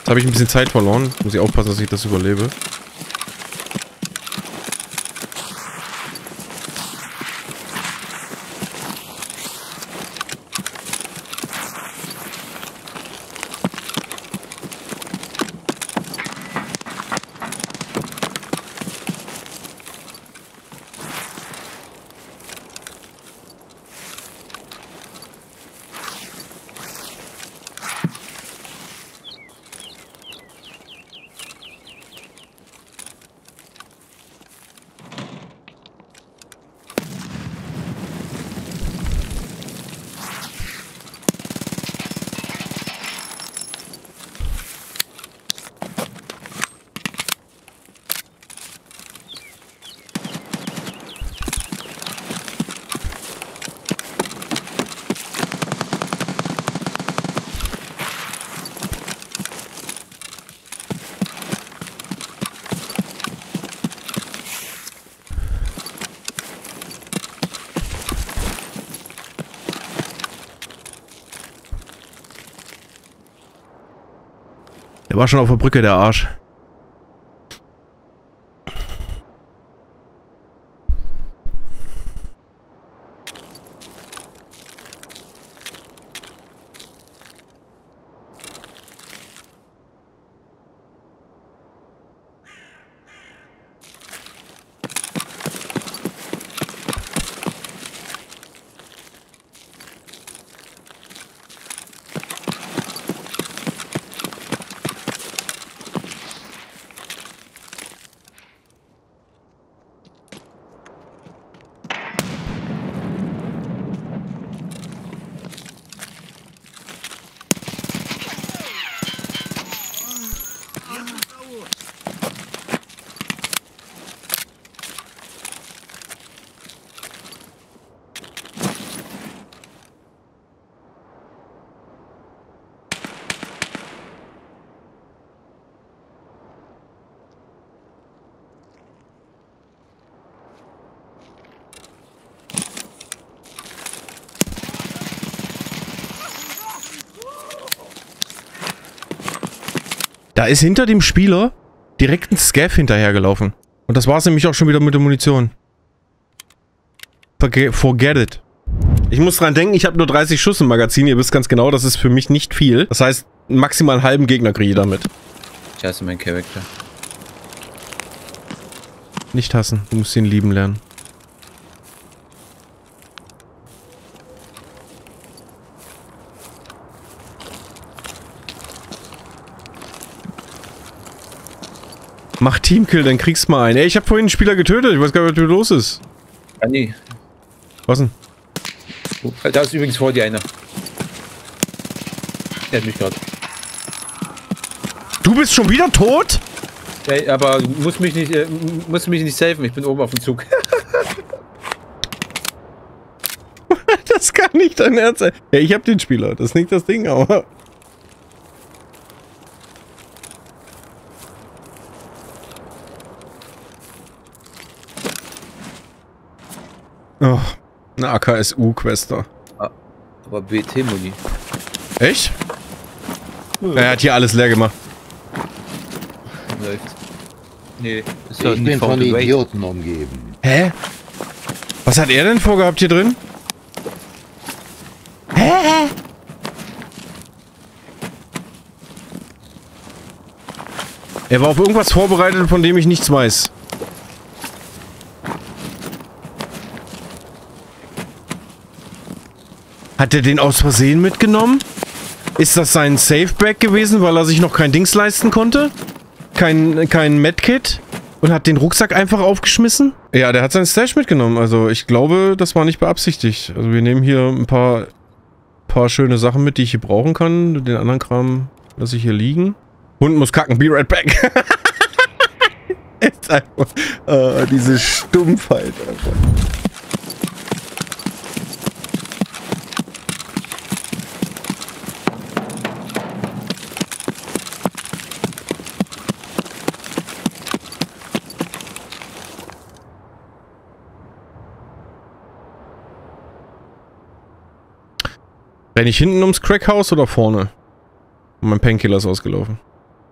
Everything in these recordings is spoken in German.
Jetzt habe ich ein bisschen Zeit verloren. Muss ich aufpassen, dass ich das überlebe. Der war schon auf der Brücke, der Arsch. Da ist hinter dem Spieler direkt ein Scav hinterhergelaufen. Und das war es nämlich auch schon wieder mit der Munition. Forget it. Ich muss dran denken, ich habe nur 30 Schuss im Magazin. Ihr wisst ganz genau, das ist für mich nicht viel. Das heißt, maximal einen halben Gegner kriege ich damit. Ich hasse meinen Charakter. Nicht hassen, du musst ihn lieben lernen. Mach Teamkill, dann kriegst du mal einen. Ey, ich habe vorhin einen Spieler getötet. Ich weiß gar nicht, was hier los ist. Ah, nee. Was denn? Oh, da ist übrigens vor dir einer. Der hat mich gerade. Du bist schon wieder tot? Ey, aber du musst mich nicht safen. Ich bin oben auf dem Zug. Das kann nicht dein Ernst sein. Ja, ich hab den Spieler. Das ist nicht das Ding, aber... Oh, eine AKSU-Quester. Ah, aber BT-Muni. Echt? Ja. Er hat hier alles leer gemacht. Läuft. Nee, ist ich bin von Idioten umgeben. Hä? Was hat er denn vorgehabt hier drin? Hä? Er war auf irgendwas vorbereitet, von dem ich nichts weiß. Hat er den aus Versehen mitgenommen? Ist das sein Safe-Bag gewesen, weil er sich noch kein Dings leisten konnte? Kein Medkit? Und hat den Rucksack einfach aufgeschmissen? Ja, der hat seinen Stash mitgenommen. Also ich glaube, das war nicht beabsichtigt. Also wir nehmen hier ein paar schöne Sachen mit, die ich hier brauchen kann. Den anderen Kram lasse ich hier liegen. Hund muss kacken, be right back. Ist einfach, diese Stumpfheit, Alter. Renn ich hinten ums Crackhaus oder vorne? Und mein Painkiller ist ausgelaufen.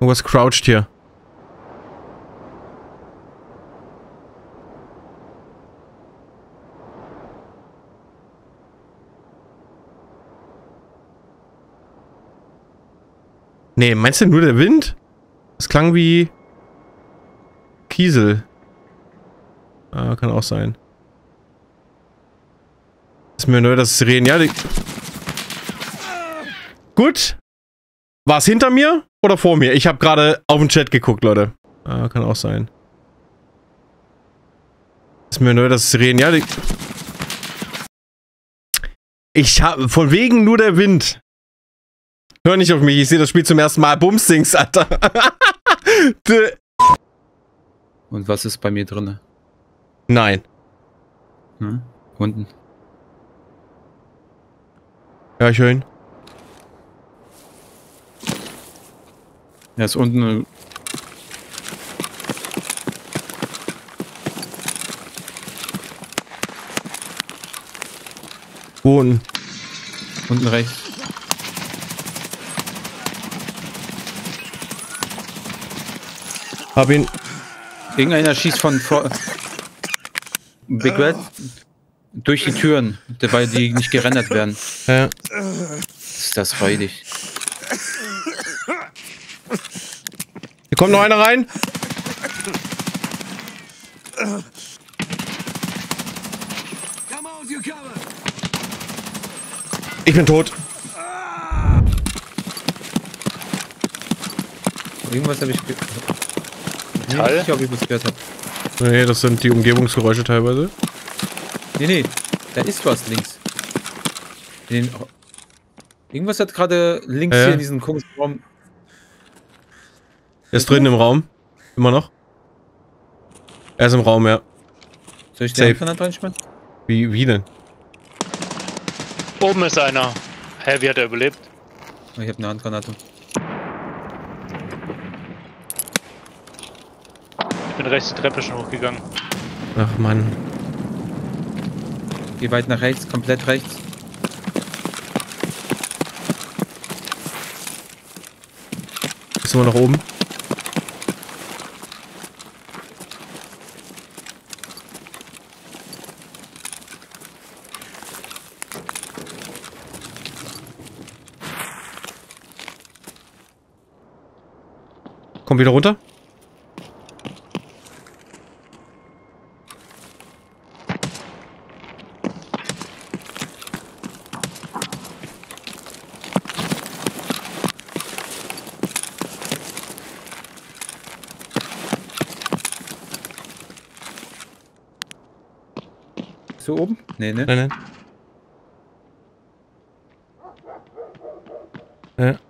Irgendwas crouched hier. Nee, meinst du nur der Wind? Das klang wie Kiesel. Ah, kann auch sein. Ist mir nur das Sirenen. Ja, gut. War es hinter mir oder vor mir? Ich habe gerade auf den Chat geguckt, Leute. Ah, kann auch sein. Ist mir nur das Sirenen. Ja, ich habe von wegen nur der Wind. Hör nicht auf mich, ich sehe das Spiel zum ersten Mal. Bumsdings, Alter. Und was ist bei mir drin? Nein. Hm? Unten. Ja, ich höre ihn. Er ist unten. Wo unten? Unten rechts. Hab ihn. Irgendeiner schießt von vor Big Red durch die Türen, weil die nicht gerendert werden. Ja. Ist das räudig. Hier kommt noch einer rein. Ich bin tot. Irgendwas habe ich Metall? nicht, ob ich was gehört habe. Nee, das sind die Umgebungsgeräusche teilweise. Nee, da ist was links. Irgendwas hat gerade links hier in diesem komischen Raum. Er ist drin im Raum. Immer noch. Er ist im Raum, ja. Soll ich den Handgranat reinschmeißen? Wie denn? Oben ist einer. Hä, wie hat er überlebt? Oh, ich habe eine Handgranate. Ich bin rechts die Treppe schon hochgegangen. Ach Mann. Geh weit nach rechts, komplett rechts. Ist immer noch oben. Komm wieder runter. So oben? Nee, ne? Nein, nein. Ja.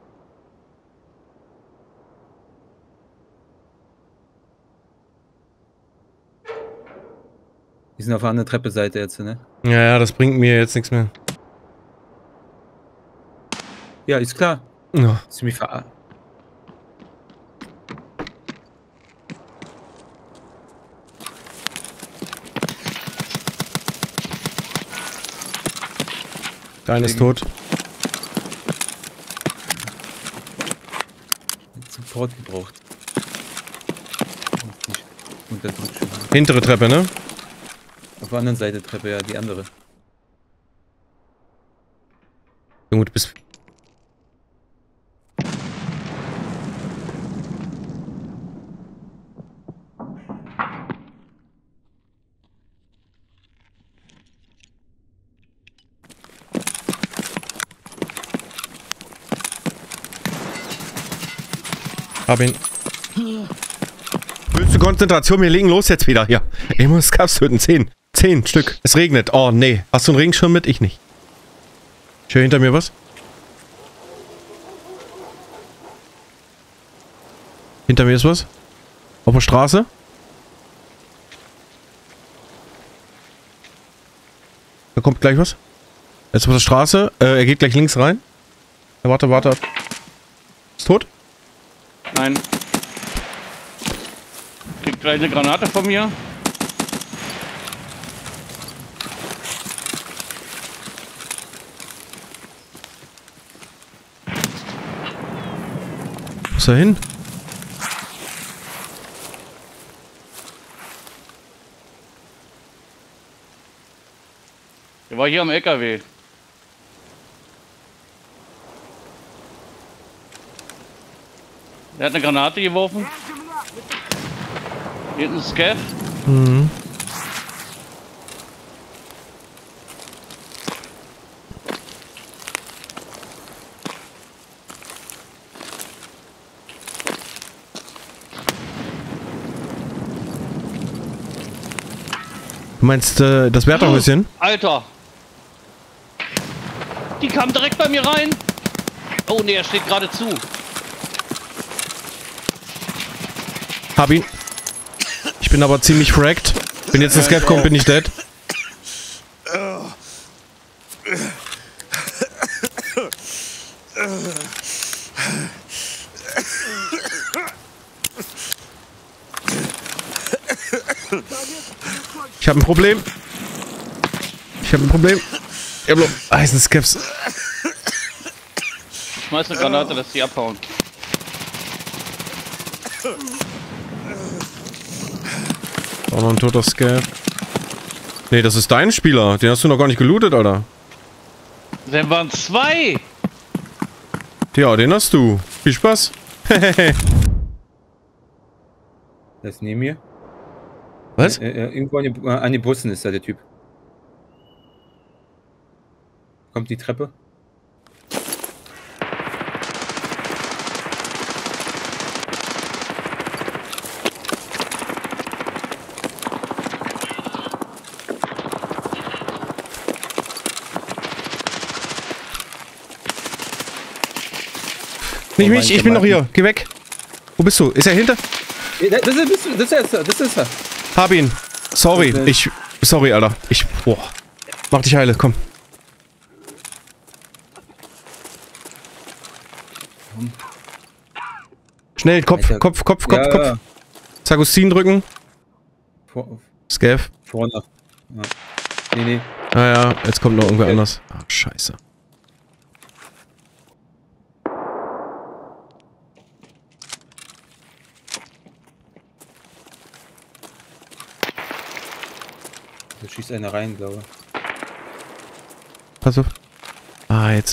Die sind auf der anderen Treppenseite jetzt, ne? Ja, das bringt mir jetzt nichts mehr. Ja, ist klar. Ja. Ist mich verarscht. Der eine ist tot. Support gebraucht. Hintere Treppe, ne? Auf der anderen Seite Treppe, ja, die andere. Junge, du bist... Hab ihn. Höchste Konzentration, wir legen los jetzt wieder. Hier. Ich muss Kaps töten. 10. 10 Stück. Es regnet. Oh, nee. Hast du einen Regenschirm mit? Ich nicht. Ich höre hinter mir was. Hinter mir ist was. Auf der Straße. Da kommt gleich was. Jetzt auf der Straße. Er geht gleich links rein. Warte, warte. Ist tot? Nein. Kriegt gleich eine Granate von mir. ist er hin? Der war hier am LKW. Der hat eine Granate geworfen. Hier ist ein Scav. Mhm. Du meinst das Wärterhäuschen? Alter! Die kam direkt bei mir rein. Oh ne, er steht gerade zu. Hab ihn. Ich bin aber ziemlich fracked. Wenn jetzt ein Scav kommt, bin ich dead. Ich habe ein Problem. Ich habe ein Problem. Eisenscavs. Schmeiß eine Granate, dass die abhauen. Auch noch ein toter Scav. Nee, das ist dein Spieler. Den hast du noch gar nicht gelootet, Alter. Dann waren 2. Ja, den hast du. Viel Spaß. Das ist neben mir. Was? Irgendwo an den Bussen ist da der Typ. Kommt die Treppe. Nicht mich, ich bin noch hier. Geh weg. Wo bist du? Ist er hinter? Das ist er. Hab ihn. Sorry, sorry, Alter. Boah. Mach dich heile, komm. Schnell, Kopf. Ja. Zagustin drücken. Scav. Vorne. Ja. Nee. Ah ja, jetzt kommt noch irgendwer anders. Ah, scheiße. Da schießt einer rein, glaube ich. Pass auf. Ah, jetzt.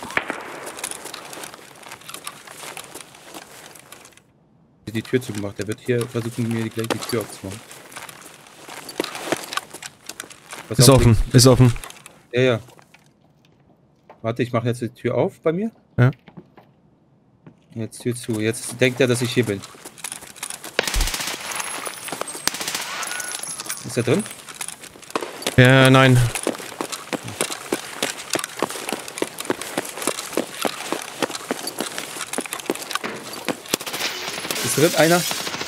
Die Tür zugemacht. Der wird hier versuchen, mir gleich die Tür aufzumachen. Ist offen, ist offen. Ja. Warte, ich mache jetzt die Tür auf bei mir. Ja. Jetzt Tür zu. Jetzt denkt er, dass ich hier bin. Ist er drin? Ja, nein. Ist drin einer?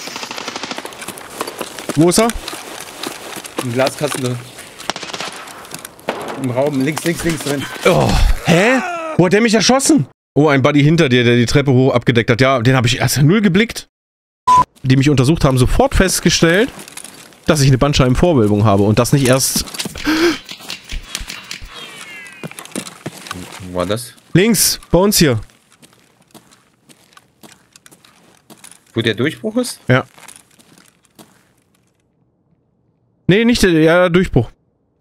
Wo ist er? Im Glaskasten drin. Im Raum, links drin. Oh, hä? Wo hat der mich erschossen? Oh, ein Buddy hinter dir, der die Treppe hoch abgedeckt hat. Ja, den habe ich erst null geblickt. Die mich untersucht haben, sofort festgestellt, dass ich eine Bandscheibenvorwölbung habe und das nicht erst... Wo war das? Links, bei uns hier. Wo der Durchbruch ist? Ja. Nee, nicht der, ja, Durchbruch.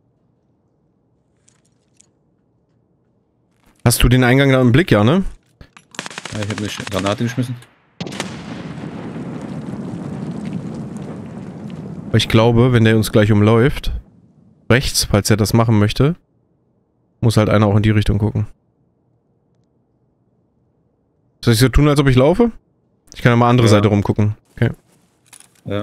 Hast du den Eingang da im Blick, ja, ne? Ja, ich habe eine Granate geschmissen. Ich glaube, wenn der uns gleich umläuft, rechts, falls er das machen möchte, muss halt einer auch in die Richtung gucken. Soll ich so tun, als ob ich laufe? Ich kann ja mal andere Seite rumgucken. Okay. Ja.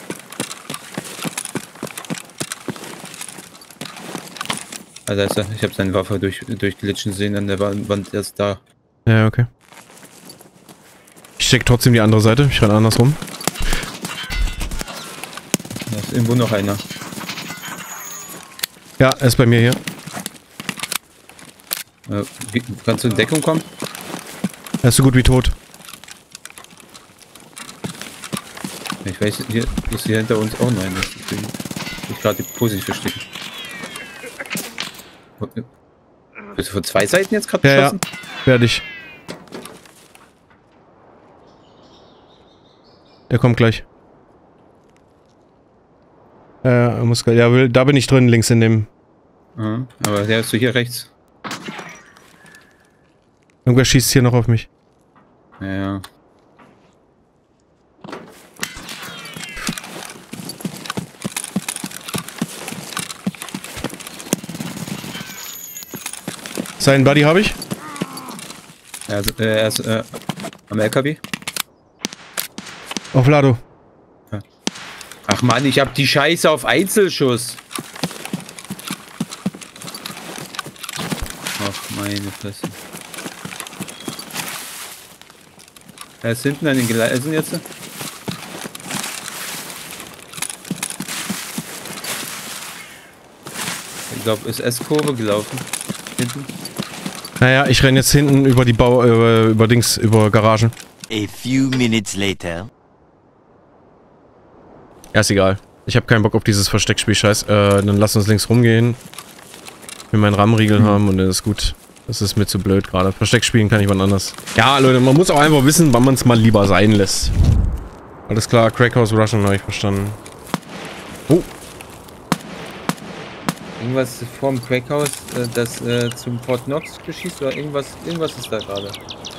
Also ist er. Ich habe seine Waffe durchglitschen sehen an der Wand erst da. Ja, okay. Ich check trotzdem die andere Seite. Ich renne andersrum. Da ist irgendwo noch einer. Ja, er ist bei mir hier. Kannst du in Deckung kommen? Er ist so gut wie tot. Ich weiß, hier ist hier hinter uns auch noch einer. Deswegen will ich gerade die Pose nicht verstecken. Bist du von zwei Seiten jetzt gerade Ja, geschossen? fertig. Der kommt gleich. Er muss gleich. Ja, da bin ich drin, links in dem. Ja, aber der ist so hier rechts. Irgendwer schießt hier noch auf mich. Ja. Seinen Buddy habe ich. Er ist am LKW. Auf Lado. Ach Mann, ich hab die Scheiße auf Einzelschuss. Ach meine Fresse. Er ist hinten an den Gleisen jetzt. Ich glaube, ist S-Kurve gelaufen. Hinten. Naja, ich renne jetzt hinten über die über Garagen. A few minutes later. Ja, ist egal. Ich habe keinen Bock auf dieses Versteckspiel, scheiß. Dann lass uns links rumgehen. Ich will meinen RAM-Riegel haben und dann ist gut. Das ist mir zu blöd gerade. Versteck spielen kann ich wann anders. Ja, Leute, man muss auch einfach wissen, wann man es mal lieber sein lässt. Alles klar, Crackhouse Russian habe ich verstanden. Oh. Irgendwas vorm Crackhouse, das zum Fort Knox beschießt oder irgendwas ist da gerade.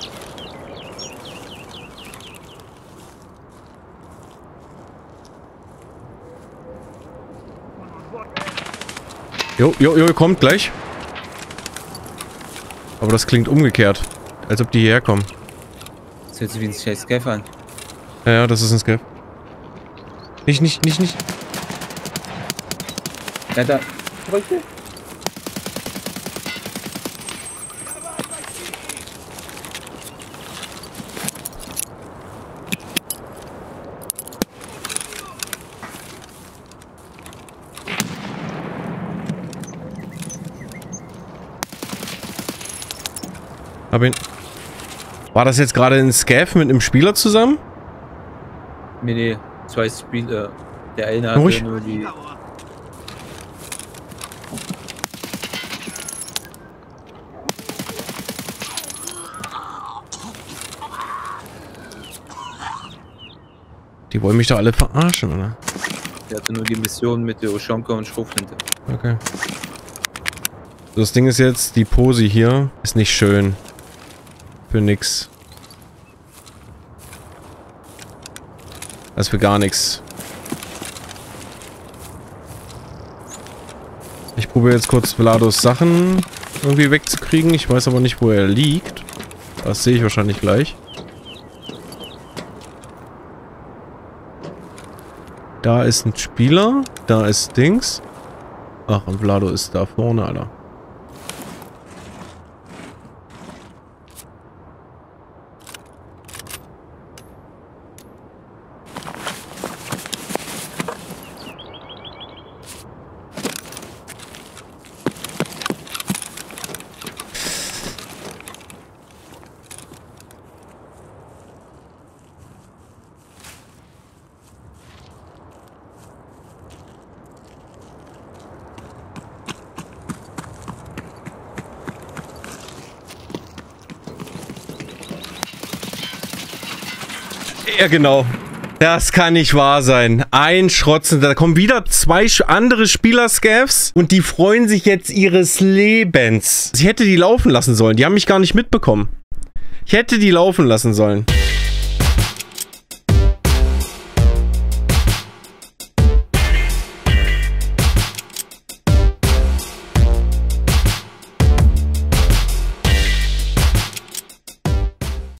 Jo, kommt gleich. Aber das klingt umgekehrt. Als ob die hierher kommen. Das hört sich wie ein scheiß Scaff an. Ja, das ist ein Scaff. Nicht. Ja, da. Brücke. Hab ihn. War das jetzt gerade ein Scaff mit einem Spieler zusammen? Nee, zwei Spieler. Der eine hatte Ruhig. nur die. Die wollen mich doch alle verarschen, oder? Der hatte nur die Mission mit der Oschonka und Schrotflinte. Okay. Das Ding ist jetzt, die Pose hier ist nicht schön. Für nix. Das ist für gar nichts. Ich probiere jetzt kurz Vlados Sachen irgendwie wegzukriegen. Ich weiß aber nicht, wo er liegt. Das sehe ich wahrscheinlich gleich. Da ist ein Spieler. Da ist Dings. Ach, und Vlado ist da vorne, Alter. Ja, genau. Das kann nicht wahr sein. Ein Schrotzen. Da kommen wieder zwei andere Spieler-Scavs und die freuen sich jetzt ihres Lebens. Ich hätte die laufen lassen sollen. Die haben mich gar nicht mitbekommen. Ich hätte die laufen lassen sollen.